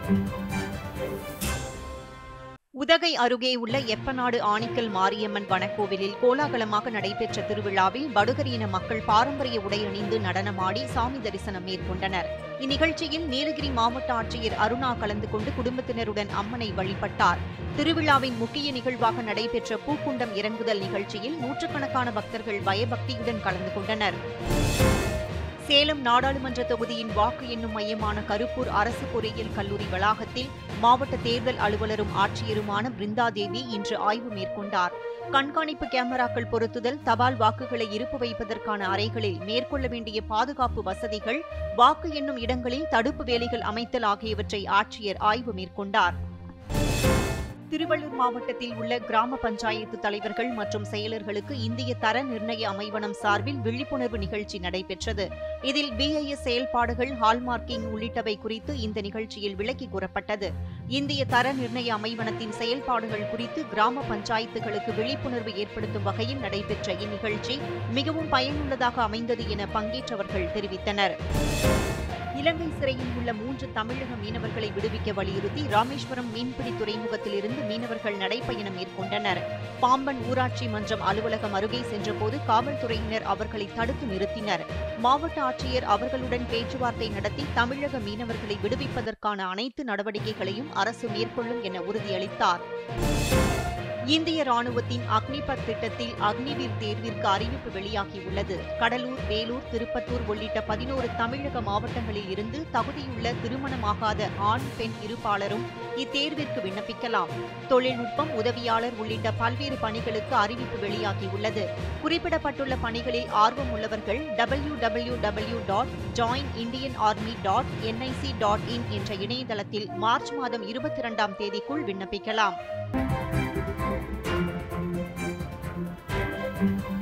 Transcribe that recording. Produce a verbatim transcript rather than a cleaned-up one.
உதகை அருகே உள்ள எப்பநாடு ஆணிக்கல் மாரியம்மன் வனக்கோவிலில் கோலாகலமாக நடைபெற்ற திருவிழாவில் படுகர் இன மக்கள் பாரம்பரிய உடை அணிந்து நடனமாடி சாமி தரிசனம் மேற்கொண்டனர். இந்நிகழ்ச்சியில் நீலகிரி மாவட்ட ஆட்சியர் அருணா கலந்து கொண்டு குடும்பத்தினருடன் அம்மனை வழிபட்டார். திருவிழாவின் முக்கிய நிகழ்வாக நடைபெற்ற பூக்குண்டம் இறங்குதல் நிகழ்ச்சியில் நூற்றுக்கணக்கான பக்தர்கள் பயபக்தியுடன் கலந்து கொண்டனர். சேலம் நாடாளுமன்ற தொகுதியின் வாக்கு எண்ணும் மையமான கருப்பூர் அரசு பொறியியல் கல்லூரி வளாகத்தில் மாவட்ட தேர்தல் அலுவலரும் ஆட்சியருமான பிருந்தாதேவி இன்று ஆய்வு மேற்கொண்டார். கண்காணிப்பு கேமராக்கள் பொருத்துதல், தபால் வாக்குகளை இருப்பு வைப்பதற்கான அறைகளில் மேற்கொள்ள வேண்டிய பாதுகாப்பு வசதிகள், வாக்கு எண்ணும் இடங்களில் தடுப்பு வேலிகள் அமைத்தல் ஆகியவற்றை ஆட்சியர் ஆய்வு மேற்கொண்டார். திருவள்ளூர் மாவட்டத்தில் உள்ள கிராம பஞ்சாயத்து தலைவர்கள் மற்றும் செயலர்களுக்கு இந்திய தர நிர்ணய அமைவனம் சார்பில் விழிப்புணர்வு நிகழ்ச்சி நடைபெற்றது. இதில் பிஐஎஸ் செயல்பாடுகள், ஹால்மார்க்கிங் உள்ளிட்டவை குறித்து இந்த நிகழ்ச்சியில் விளக்கி கூறப்பட்டது. இந்திய தர நிர்ணய அமைவனத்தின் செயல்பாடுகள் குறித்து கிராம பஞ்சாயத்துகளுக்கு விழிப்புணர்வு ஏற்படுத்தும் வகையில் நடைபெற்ற இந்நிகழ்ச்சி மிகவும் பயனுள்ளதாக அமைந்தது என பங்கேற்றவர்கள் தெரிவித்தனர். இலங்கை சிறையில் உள்ள மூன்று தமிழக மீனவர்களை விடுவிக்க வலியுறுத்தி ராமேஸ்வரம் மீன்பிடி துறைமுகத்தில் இருந்து மீனவர்கள் நடைபயணம் மேற்கொண்டனர். பாம்பன் ஊராட்சி மன்றம் அலுவலகம் அருகே சென்றபோது காவல்துறையினர் அவர்களை தடுத்து நிறுத்தினர். மாவட்ட ஆட்சியர் அவர்களுடன் பேச்சுவார்த்தை நடத்தி தமிழக மீனவர்களை விடுவிப்பதற்கான அனைத்து நடவடிக்கைகளையும் அரசு மேற்கொள்ளும் என உறுதியளித்தார். இந்திய ராணுவத்தின் அக்னிபத் திட்டத்தில் அக்னிவீர் தேர்விற்கு அறிவிப்பு வெளியாகியுள்ளது. கடலூர், வேலூர், திருப்பத்தூர் உள்ளிட்ட பதினோரு தமிழக மாவட்டங்களில் இருந்து தகுதியுள்ள திருமணமாகாத ஆண், பெண் இருபாலரும் இத்தேர்விற்கு விண்ணப்பிக்கலாம். தொழில்நுட்பம், உதவியாளர் உள்ளிட்ட பல்வேறு பணிகளுக்கு அறிவிப்பு வெளியாகியுள்ளது. குறிப்பிடப்பட்டுள்ள பணிகளில் ஆர்வம் உள்ளவர்கள் W W W dot join Indian army dot NIC dot in என்ற இணையதளத்தில் மார்ச் மாதம் இருபத்தி இரண்டாம் தேதிக்குள் விண்ணப்பிக்கலாம். Thank you.